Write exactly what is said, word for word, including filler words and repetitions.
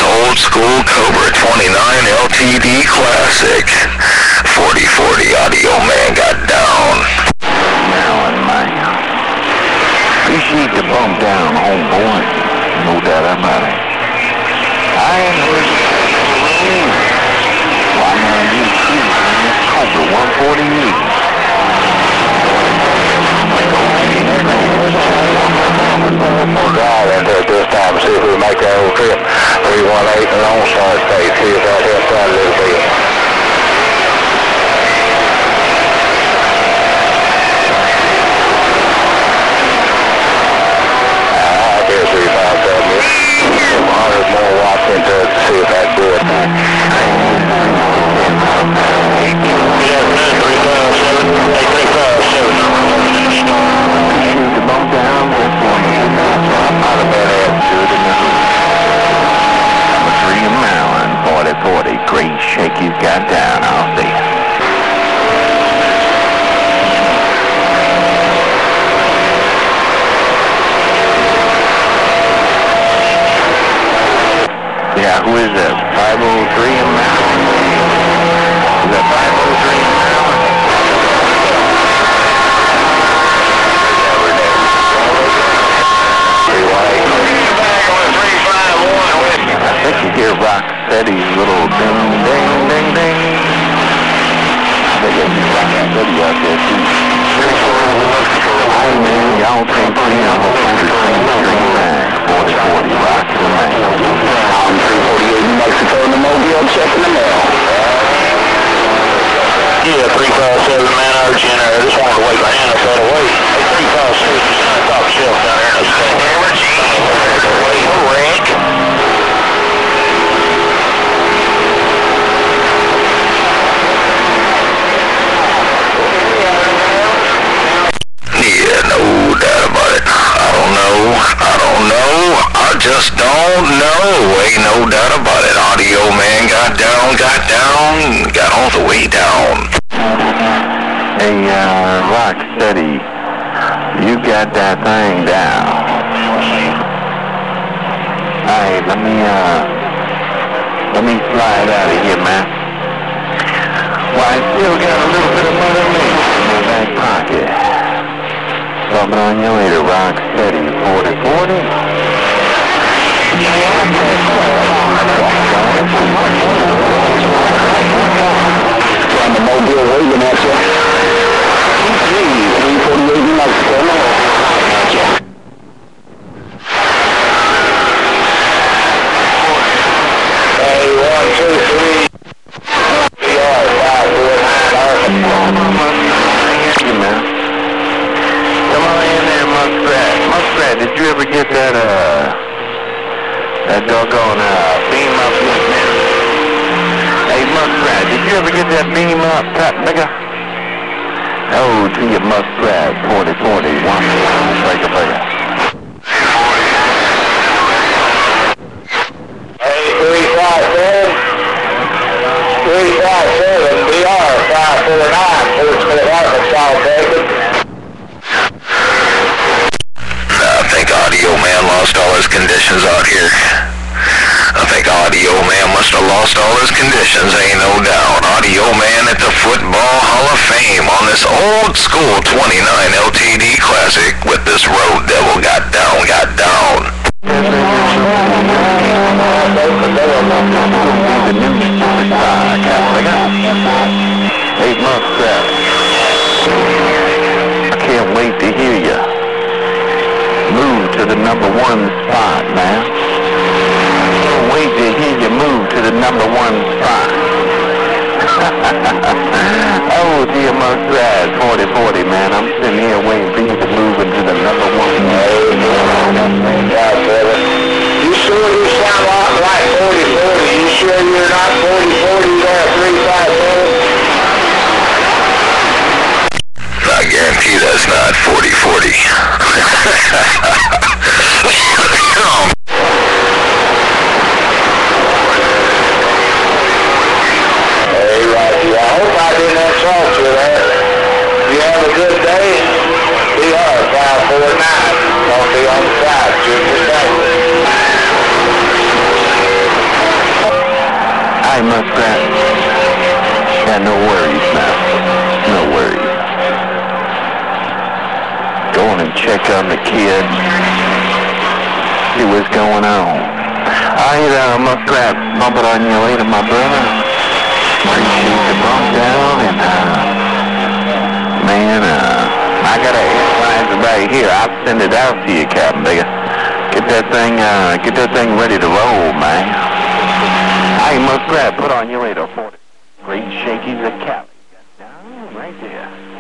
old school Cobra twenty-nine L T D classic. forty forty Audio Man got down. Now and man, appreciate the bump down, homeboy. No doubt about it. I ain't heard you. Why not you too, man? Cobra one forty-eight. Drive into it this time and see if we make that whole trip. three one eight and Lone Star State. See if that helps out a little bit. I guess we found something. one hundred more watts into it to see if that's good. three five seven. Hey, three five seven. Shoot the bump down. Not a bad attitude. Number three, a Maryland, forty forty. Great shake you've got down, I'll see. Yeah, who is that? five oh three in Maryland? Is that five oh three in Maryland? I think you hear Rock Steady's little ding, ding, ding, ding. I think it'll be Rock Steady out there too. Hey man, y'all can't see I'm a forty-three bag, forty forty, Rock the man. I'm three forty-eight in Mexico in the Mobile, checking the mail. Yeah, three five seven, man, I heard you in there. I just wanted to wait my hand up that away. Hey, three five six, just on the top shelf down there in the state. Wait, Rick. Yeah, no doubt about it. I don't know. I don't know. I just don't know. Ain't no doubt about it. Audio Man got down, got down, got all the way down. Hey, uh, Rock Steady, you got that thing down. Alright, let me, uh, let me slide out of here, man. Well, I still got a little bit of money in my back pocket. Bumping on you later, Rock Steady, forty forty. On the Mobile waving at you. three forty-eight in Mexico. Hey, one, two, three. We are five, four, nine, man. Come on in there, Muskrat. Muskrat, did you ever get that, uh, that doggone, uh, beam up with me? Hey, Muskrat, did you ever get that beam up, top nigga? Oh, to your Muskrat, forty forty, one, breaker, breaker. Hey, three five seven. three five seven, B R five four nine, Portsmouth, Arkansas, David. I think Audio Man lost all his conditions out here. I think Audio Man must have lost all his conditions, ain't no doubt. Audio Man at the Football Hall of Fame on this old school twenty-nine L T D classic with this Road Devil got down, got down. Hey, Muskrat, I can't wait to hear you. Move to the number one spot, man. Can't wait to hear you move to the number one spot. Oh, dear Muskrat, forty forty, man. I'm sitting here waiting for you to move into the number one. Yeah, brother. You sure you sound like, like forty forty? You sure you're not forty forty there, three five seven? I guarantee that's not forty forty. Hey, Roger, I hope I didn't insult you there. You have a good day? B R five four nine. I'll be on the side, just a second. Hey, Muskrat. Yeah, no worries now. No worries. Going and check on the kid. See what's going on. I hit a Muskrat. Bump it on you later, my brother. Appreciate the bump down and, uh, man, uh, I got a analyzer right here. I'll send it out to you, Captain Bigger. Get that thing, uh, get that thing ready to roll, man. Hey, Muskrat, put on you later. forty. Great shakies of Cali. Down right there.